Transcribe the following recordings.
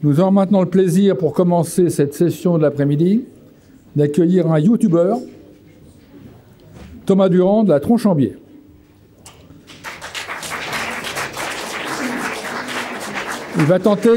Nous avons maintenant le plaisir, pour commencer cette session de l'après-midi, d'accueillir un youtubeur, Thomas Durand de la Tronchambier. Il va tenter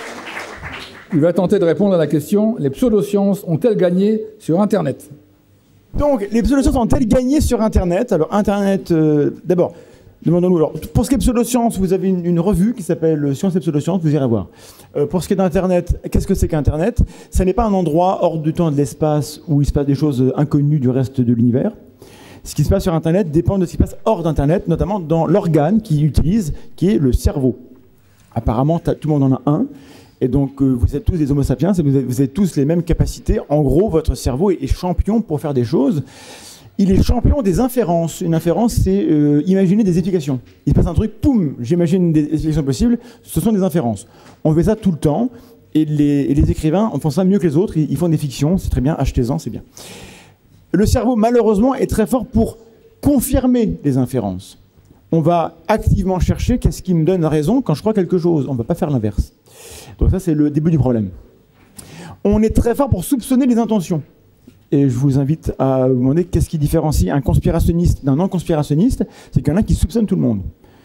de répondre à la question « Les pseudosciences ont-elles gagné sur Internet ?» Donc, les pseudosciences ont-elles gagné sur Internet? Alors, Internet, d'abord, demandons-nous. Alors, pour ce qui est pseudosciences, vous avez une revue qui s'appelle Sciences et pseudosciences, vous irez voir. Pour ce qui est d'Internet, qu'est-ce que c'est qu'Internet? Ça n'est pas un endroit hors du temps et de l'espace où il se passe des choses inconnues du reste de l'univers. Ce qui se passe sur Internet dépend de ce qui se passe hors d'Internet, notamment dans l'organe qu'il utilise, qui est le cerveau. Apparemment, tout le monde en a un. Et donc, vous êtes tous des homo sapiens, et vous avez tous les mêmes capacités. En gros, votre cerveau est champion pour faire des choses. Il est champion des inférences. Une inférence, c'est imaginer des explications. Il se passe un truc, poum, j'imagine des explications possibles. Ce sont des inférences. On fait ça tout le temps. Et les écrivains font ça mieux que les autres. Ils font des fictions, c'est très bien. Achetez-en, c'est bien. Le cerveau, malheureusement, est très fort pour confirmer les inférences. On va activement chercher qu'est-ce qui me donne raison quand je crois quelque chose. On ne va pas faire l'inverse. Donc ça, c'est le début du problème. On est très fort pour soupçonner les intentions. Et je vous invite à vous demander qu'est-ce qui différencie un conspirationniste d'un non-conspirationniste. C'est qu'il y en a qui soupçonnent tout le monde.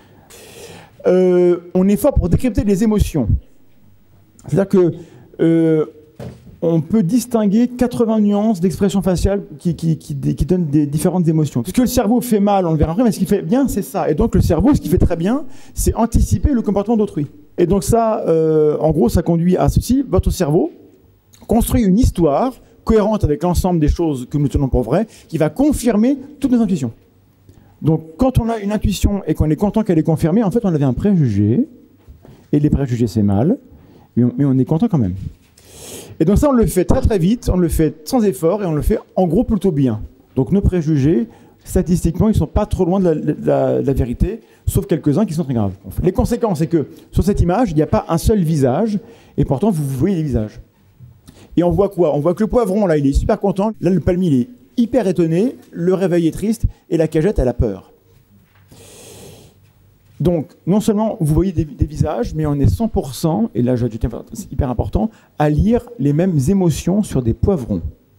On est fort pour décrypter les émotions. C'est-à-dire que on peut distinguer 80 nuances d'expression faciale qui donnent des différentes émotions. Ce que le cerveau fait mal, on le verra après, mais ce qui fait bien, c'est ça. Et donc le cerveau, ce qui fait très bien, c'est anticiper le comportement d'autrui. Et donc ça, en gros, ça conduit à ceci. Votre cerveau construit une histoire cohérente avec l'ensemble des choses que nous tenons pour vraies, qui va confirmer toutes nos intuitions. Donc quand on a une intuition et qu'on est content qu'elle est confirmée, en fait, on avait un préjugé, et les préjugés, c'est mal, mais on est content quand même. Et donc ça, on le fait très très vite, on le fait sans effort, et on le fait en gros plutôt bien. Donc nos préjugés, statistiquement, ils ne sont pas trop loin de la vérité, sauf quelques-uns qui sont très graves. Les conséquences, c'est que sur cette image, il n'y a pas un seul visage, et pourtant, vous voyez les visages. Et on voit quoi? On voit que le poivron, là, il est super content, là, le palmier, il est hyper étonné, le réveil est triste, et la cagette, elle a peur. Donc, non seulement vous voyez des visages, mais on est 100%, et là, c'est hyper important, à lire les mêmes émotions sur des poivrons.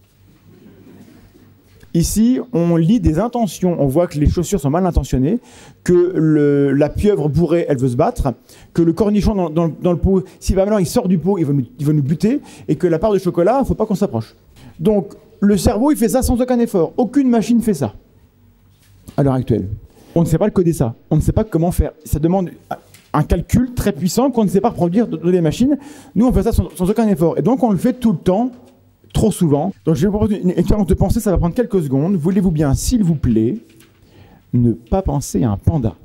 Ici, on lit des intentions. On voit que les chaussures sont mal intentionnées, que la pieuvre bourrée, elle veut se battre, que le cornichon dans le pot, s'il va malheur, il sort du pot, il va nous buter, et que la part de chocolat, il ne faut pas qu'on s'approche. Donc, le cerveau, il fait ça sans aucun effort. Aucune machine fait ça, à l'heure actuelle. On ne sait pas le coder ça. On ne sait pas comment faire. Ça demande un calcul très puissant qu'on ne sait pas reproduire dans les machines. Nous, on fait ça sans aucun effort. Et donc, on le fait tout le temps, trop souvent. Donc, je vais vous proposer une expérience de pensée. Ça va prendre quelques secondes. Voulez-vous bien, s'il vous plaît, ne pas penser à un panda?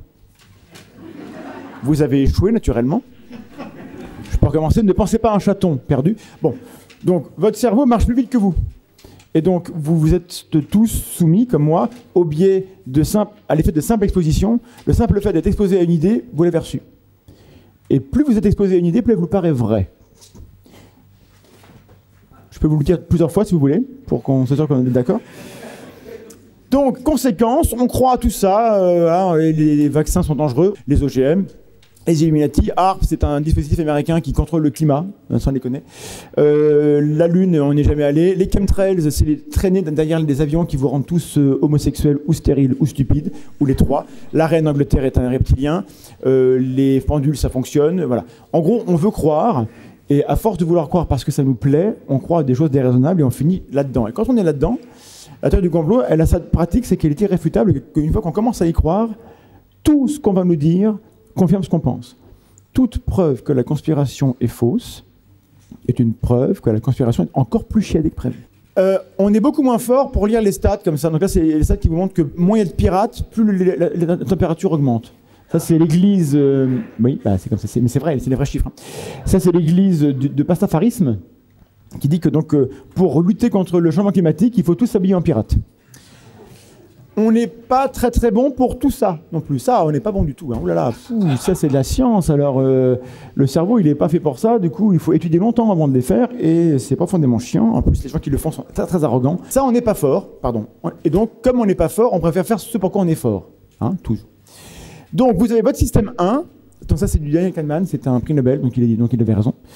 Vous avez échoué, naturellement. Je peux recommencer. Ne pensez pas à un chaton perdu. Bon. Donc, votre cerveau marche plus vite que vous. Et donc, vous êtes tous soumis, comme moi, au biais à l'effet de simple exposition. Le simple fait d'être exposé à une idée, vous l'avez reçue. Et plus vous êtes exposé à une idée, plus elle vous paraît vraie. Je peux vous le dire plusieurs fois, si vous voulez, pour qu'on soit sûr qu'on est d'accord. Donc, conséquence, on croit à tout ça. Les vaccins sont dangereux, les OGM. Les Illuminati, ARP, c'est un dispositif américain qui contrôle le climat, sans déconner. La Lune, on n'y est jamais allé. Les chemtrails, c'est les traînées derrière des avions qui vous rendent tous homosexuels ou stériles ou stupides, ou les trois. La reine d'Angleterre est un reptilien. Les pendules, ça fonctionne. Voilà. En gros, on veut croire, et à force de vouloir croire parce que ça nous plaît, on croit à des choses déraisonnables et on finit là-dedans. Et quand on est là-dedans, la théorie du complot, elle a sa pratique, c'est qu'elle est irréfutable, et qu'une fois qu'on commence à y croire, tout ce qu'on va nous dire confirme ce qu'on pense. Toute preuve que la conspiration est fausse est une preuve que la conspiration est encore plus chiadée que prévu. On est beaucoup moins fort pour lire les stats comme ça. Donc là, c'est les stats qui vous montrent que moins il y a de pirates, plus la température augmente. Ça, c'est l'église... oui, bah, c'est comme ça. Mais c'est vrai, c'est des vrais chiffres. Hein. Ça, c'est l'église de pastafarisme qui dit que donc, pour lutter contre le changement climatique, il faut tous s'habiller en pirate. On n'est pas très très bon pour tout ça non plus. Ça, on n'est pas bon du tout. Hein. Oh là là, ça c'est de la science. Alors, le cerveau, il n'est pas fait pour ça. Du coup, il faut étudier longtemps avant de les faire. Et c'est profondément chiant. En plus, les gens qui le font sont très très arrogants. Ça, on n'est pas fort, pardon. Et donc, comme on n'est pas fort, on préfère faire ce pour quoi on est fort. Hein, toujours. Donc, vous avez votre système 1. Donc ça, c'est du Daniel Kahneman. C'est un prix Nobel, donc il avait raison.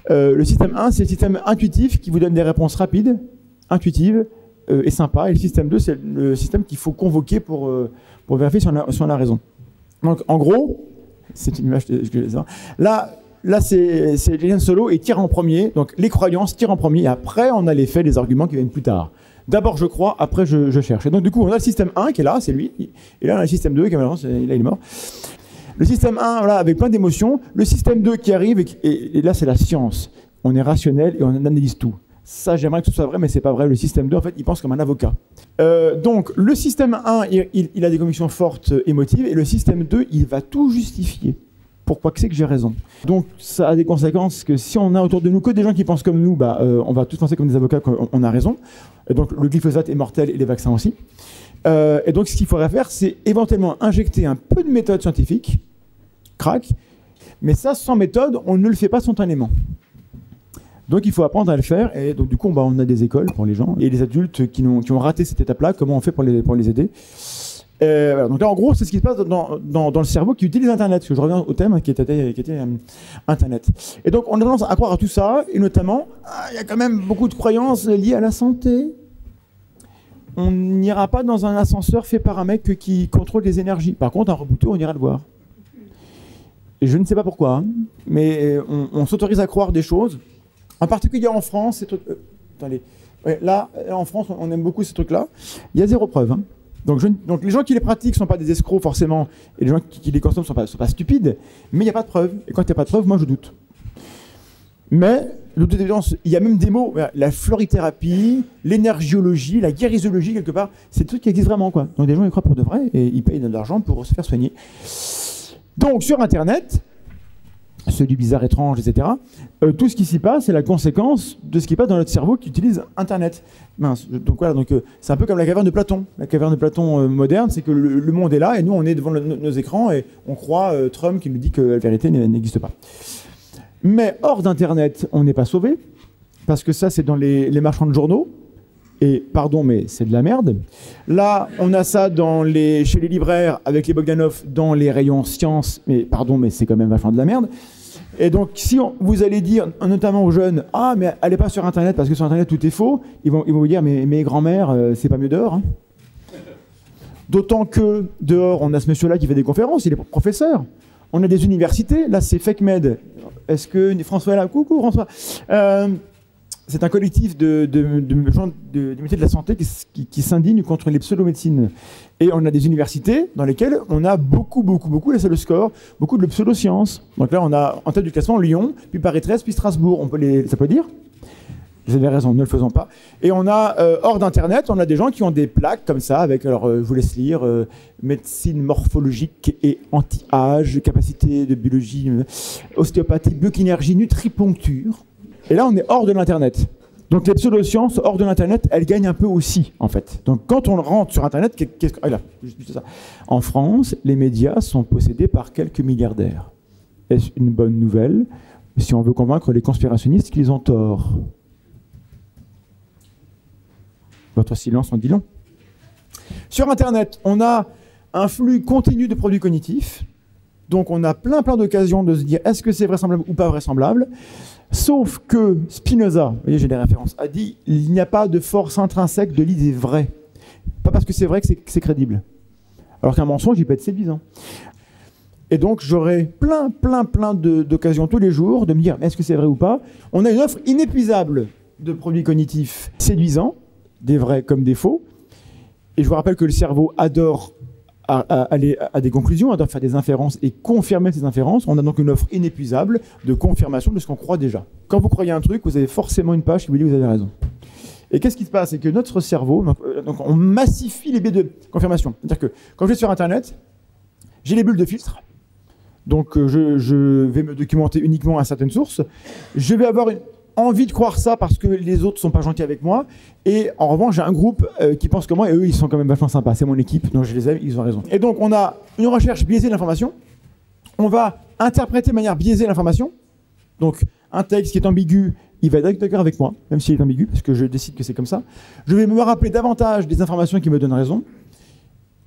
Le système 1, c'est le système intuitif qui vous donne des réponses rapides, intuitives et sympas. Et le système 2, c'est le système qu'il faut convoquer pour vérifier si on a raison. Donc, en gros, c'est une image que je vais dire. Là, c'est Julian Solo et tire en premier. Donc, les croyances tirent en premier. Et après, on a les faits, les arguments qui viennent plus tard. D'abord, je crois, après, je cherche. Et donc, du coup, on a le système 1 qui est là, c'est lui. Et là, on a le système 2 qui, malheureusement, là, il est mort. Le système 1, voilà, avec plein d'émotions. Le système 2 qui arrive, et là, c'est la science. On est rationnel et on analyse tout. Ça, j'aimerais que ce soit vrai, mais c'est pas vrai. Le système 2, en fait, il pense comme un avocat. Donc, le système 1, il a des convictions fortes, émotives, et le système 2, il va tout justifier. Pourquoi que c'est que j'ai raison. Donc, ça a des conséquences que si on a autour de nous que des gens qui pensent comme nous, on va tous penser comme des avocats qu'on a raison. Et donc, le glyphosate est mortel et les vaccins aussi. Et donc, ce qu'il faudrait faire, c'est éventuellement injecter un peu de méthode scientifique, crac, mais ça, sans méthode, on ne le fait pas spontanément. Donc, il faut apprendre à le faire. Et donc, du coup, on a des écoles pour les gens et les adultes qui ont raté cette étape-là, comment on fait pour les aider. Voilà. Donc là, en gros, c'est ce qui se passe dans le cerveau qui utilise Internet. Parce que je reviens au thème qui était Internet. Et donc, on a tendance à croire à tout ça, et notamment, il y a quand même beaucoup de croyances liées à la santé. On n'ira pas dans un ascenseur fait par un mec qui contrôle les énergies. Par contre, un rebouteux, on ira le voir. Et je ne sais pas pourquoi, mais on s'autorise à croire des choses. En particulier en France, ces trucs... attendez. Ouais, là, en France, on aime beaucoup ces trucs-là. Il y a zéro preuve. Donc les gens qui les pratiquent ne sont pas des escrocs forcément, et les gens qui les consomment ne sont pas stupides, mais il n'y a pas de preuve. Et quand il n'y a pas de preuve, moi je doute. Mais le doute d'évidence, il y a même des mots, la florithérapie, l'énergiologie, la guérisologie quelque part, c'est des trucs qui existent vraiment, quoi. Donc des gens y croient pour de vrai et ils payent de l'argent pour se faire soigner. Donc sur Internet, ceux du bizarre étrange, etc. Tout ce qui s'y passe, c'est la conséquence de ce qui passe dans notre cerveau qui utilise Internet. Mince. Donc voilà, c'est un peu comme la caverne de Platon. La caverne de Platon moderne, c'est que le monde est là et nous on est devant nos écrans et on croit Trump qui nous dit que la vérité n'existe pas. Mais hors d'Internet, on n'est pas sauvé parce que ça c'est dans les marchands de journaux. Et pardon, mais c'est de la merde. Là, on a ça chez les libraires avec les Bogdanov dans les rayons sciences. Mais pardon, mais c'est quand même vachement de la merde. Et donc, si vous allez dire, notamment aux jeunes, ah, mais allez pas sur Internet parce que sur Internet tout est faux, ils vont vous dire, mais mes grands-mères, c'est pas mieux dehors. D'autant que dehors, on a ce monsieur-là qui fait des conférences, il est professeur. On a des universités, là c'est FakeMed. Est-ce que François est là? Coucou François. C'est un collectif de gens du métier de la santé qui s'indignent contre les pseudomédecines. Et on a des universités dans lesquelles on a beaucoup, la salle de score, beaucoup de pseudosciences. Donc là, on a en tête du classement Lyon, puis Paris 13, puis Strasbourg. Ça peut dire? Vous avez raison, ne le faisons pas. Et on a, hors d'Internet, on a des gens qui ont des plaques comme ça, avec, alors je vous laisse lire, médecine morphologique et anti-âge, capacité de biologie, ostéopathie, biokinergie, nutriponcture. Et là, on est hors de l'Internet. Donc les pseudosciences, hors de l'Internet, elles gagnent un peu aussi, en fait. Donc quand on rentre sur Internet, là, juste ça. En France, les médias sont possédés par quelques milliardaires. Est-ce une bonne nouvelle si on veut convaincre les conspirationnistes qu'ils ont tort? Votre silence en dit long. Sur Internet, on a un flux continu de produits cognitifs. Donc on a plein d'occasions de se dire est-ce que c'est vraisemblable ou pas vraisemblable. Sauf que Spinoza, vous voyez, j'ai des références, a dit il n'y a pas de force intrinsèque de l'idée vraie. Pas parce que c'est vrai que c'est crédible. Alors qu'un mensonge, il peut être séduisant. Et donc j'aurai plein d'occasions tous les jours de me dire est-ce que c'est vrai ou pas. On a une offre inépuisable de produits cognitifs séduisants, des vrais comme des faux. Et je vous rappelle que le cerveau adore aller à des conclusions, adore faire des inférences et confirmer ces inférences. On a donc une offre inépuisable de confirmation de ce qu'on croit déjà. Quand vous croyez un truc, vous avez forcément une page qui vous dit que vous avez raison. Et qu'est-ce qui se passe? C'est que notre cerveau, donc on massifie les biais de confirmation. C'est-à-dire que quand je vais sur Internet, j'ai les bulles de filtre. Donc je vais me documenter uniquement à certaines sources. Je vais avoir envie de croire ça parce que les autres sont pas gentils avec moi. Et en revanche, j'ai un groupe qui pense comme moi et eux, ils sont quand même vachement sympas. C'est mon équipe, donc je les aime, ils ont raison. Et donc, on a une recherche biaisée de l'information. On va interpréter de manière biaisée l'information. Donc, un texte qui est ambigu, il va être d'accord avec moi, même s'il est ambigu, parce que je décide que c'est comme ça. Je vais me rappeler davantage des informations qui me donnent raison.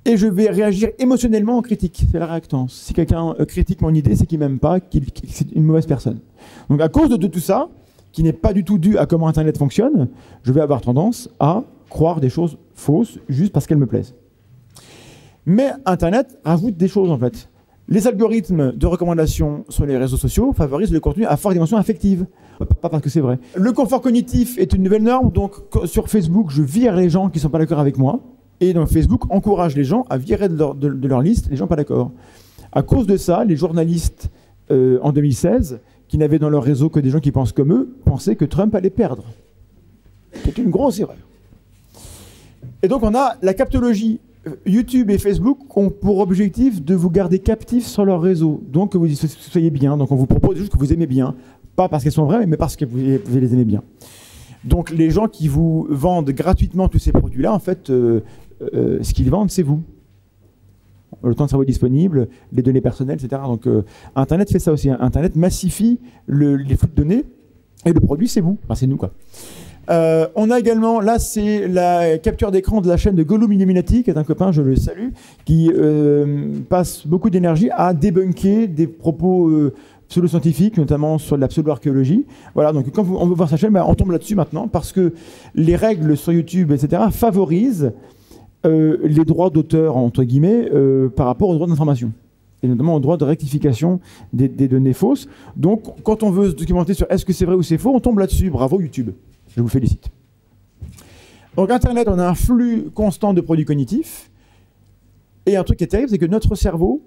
et je vais réagir émotionnellement en critique. C'est la réactance. Si quelqu'un critique mon idée, c'est qu'il m'aime pas, que c'est une mauvaise personne. Donc à cause de tout ça, qui n'est pas du tout dû à comment Internet fonctionne, je vais avoir tendance à croire des choses fausses juste parce qu'elles me plaisent. Mais Internet rajoute des choses en fait. Les algorithmes de recommandation sur les réseaux sociaux favorisent le contenu à forte dimension affective. Pas parce que c'est vrai. Le confort cognitif est une nouvelle norme, donc sur Facebook, je vire les gens qui ne sont pas d'accord avec moi. Et donc Facebook encourage les gens à virer de leur liste les gens pas d'accord. À cause de ça, les journalistes en 2016, qui n'avaient dans leur réseau que des gens qui pensent comme eux, pensaient que Trump allait perdre. C'est une grosse erreur. Et donc on a la captologie. YouTube et Facebook ont pour objectif de vous garder captifs sur leur réseau. Donc que vous soyez bien. Donc on vous propose des choses que vous aimez bien. Pas parce qu'elles sont vraies, mais parce que vous les aimez bien. Donc les gens qui vous vendent gratuitement tous ces produits-là, en fait, ce qu'ils vendent, c'est vous. Le temps de cerveau disponible, les données personnelles, etc. Donc Internet fait ça aussi. Internet massifie les flux de données et le produit, c'est vous. Enfin, c'est nous, quoi. On a également, là c'est la capture d'écran de la chaîne de Gollum Illuminati, qui est un copain, je le salue, qui passe beaucoup d'énergie à débunker des propos pseudo-scientifiques, notamment sur la pseudo-archéologie. Voilà, donc quand on veut voir sa chaîne, on tombe là-dessus maintenant, parce que les règles sur YouTube, etc., favorisent les droits d'auteur, entre guillemets, par rapport aux droits d'information. Et notamment au droit de rectification des données fausses. Donc, quand on veut se documenter sur est-ce que c'est vrai ou c'est faux, on tombe là-dessus. Bravo YouTube. Je vous félicite. Donc Internet, on a un flux constant de produits cognitifs. Et un truc qui est terrible, c'est que notre cerveau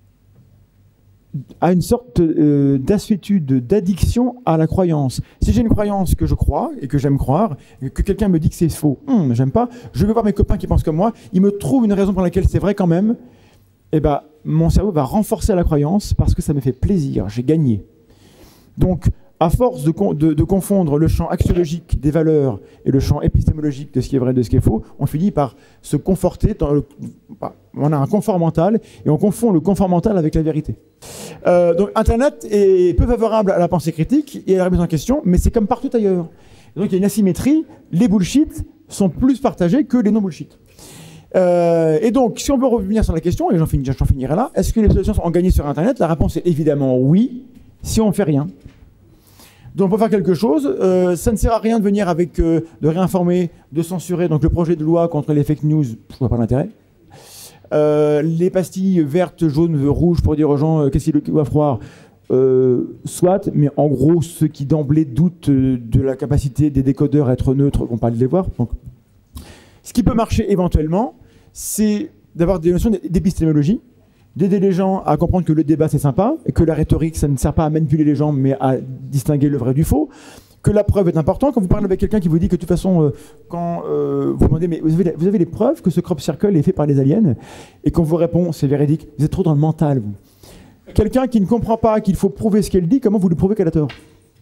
a une sorte d'assitude, d'addiction à la croyance. Si j'ai une croyance que je crois et que j'aime croire, et que quelqu'un me dit que c'est faux, j'aime pas, je vais voir mes copains qui pensent comme moi, ils me trouvent une raison pour laquelle c'est vrai quand même, et ben mon cerveau va renforcer la croyance parce que ça me fait plaisir, j'ai gagné. Donc, à force de confondre le champ axiologique des valeurs et le champ épistémologique de ce qui est vrai et de ce qui est faux, on finit par se conforter dans on a un confort mental et on confond le confort mental avec la vérité. Donc Internet est peu favorable à la pensée critique et à la remise en question, mais c'est comme partout ailleurs. Et donc il y a une asymétrie, les bullshit sont plus partagés que les non-bullshit. Et donc, si on veut revenir sur la question, et j'en finirai là, est-ce que les pseudosciences ont gagné sur Internet? La réponse est évidemment oui, si on ne fait rien. Donc pour faire quelque chose, ça ne sert à rien de venir avec, de réinformer, de censurer. Donc le projet de loi contre les fake news, je vois pas l'intérêt. Les pastilles vertes, jaunes, rouges pour dire aux gens qu'est-ce qu'ils doivent croire, soit, mais en gros, ceux qui d'emblée doutent de la capacité des décodeurs à être neutres vont pas les voir. Donc, ce qui peut marcher éventuellement, c'est d'avoir des notions d'épistémologie, d'aider les gens à comprendre que le débat c'est sympa, et que la rhétorique ça ne sert pas à manipuler les gens mais à distinguer le vrai du faux, que la preuve est importante. Quand vous parlez avec quelqu'un qui vous dit que de toute façon, quand vous demandez mais vous avez les preuves que ce crop circle est fait par les aliens, et qu'on vous répond c'est véridique, vous êtes trop dans le mental vous. Quelqu'un qui ne comprend pas qu'il faut prouver ce qu'elle dit, comment vous lui prouvez qu'elle a tort?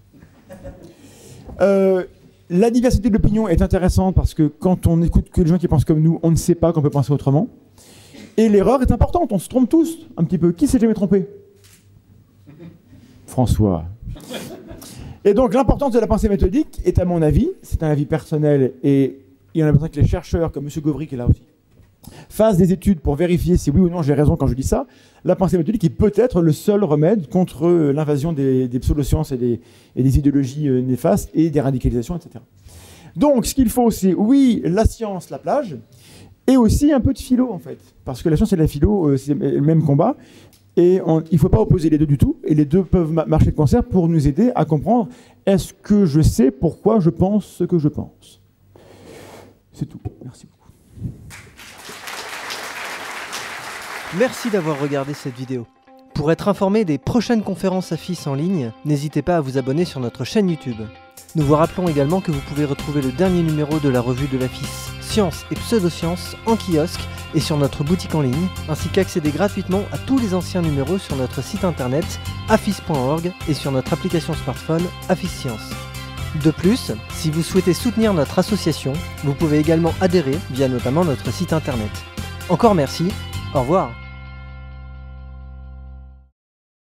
La diversité de l'opinion est intéressante parce que quand on écoute que les gens qui pensent comme nous, on ne sait pas qu'on peut penser autrement. Et l'erreur est importante, on se trompe tous un petit peu. Qui s'est jamais trompé? François. Et donc l'importance de la pensée méthodique est à mon avis, c'est un avis personnel et il y en a besoin que les chercheurs comme M. Gauvry qui est là aussi fassent des études pour vérifier si oui ou non j'ai raison quand je dis ça. La pensée méthodique est peut-être le seul remède contre l'invasion des pseudosciences et des idéologies néfastes et des radicalisations, etc. Donc ce qu'il faut c'est oui la science, la plage, et aussi un peu de philo en fait. Parce que la science et la philo, c'est le même combat. Et il ne faut pas opposer les deux du tout. Et les deux peuvent marcher de concert pour nous aider à comprendre est-ce que je sais pourquoi je pense ce que je pense. C'est tout. Merci beaucoup. Merci d'avoir regardé cette vidéo. Pour être informé des prochaines conférences AFIS en ligne, n'hésitez pas à vous abonner sur notre chaîne YouTube. Nous vous rappelons également que vous pouvez retrouver le dernier numéro de la revue de l'AFIS Sciences et Pseudosciences en kiosque et sur notre boutique en ligne, ainsi qu'accéder gratuitement à tous les anciens numéros sur notre site internet afis.org et sur notre application smartphone AFIS Sciences. De plus, si vous souhaitez soutenir notre association, vous pouvez également adhérer via notamment notre site internet. Encore merci, au revoir.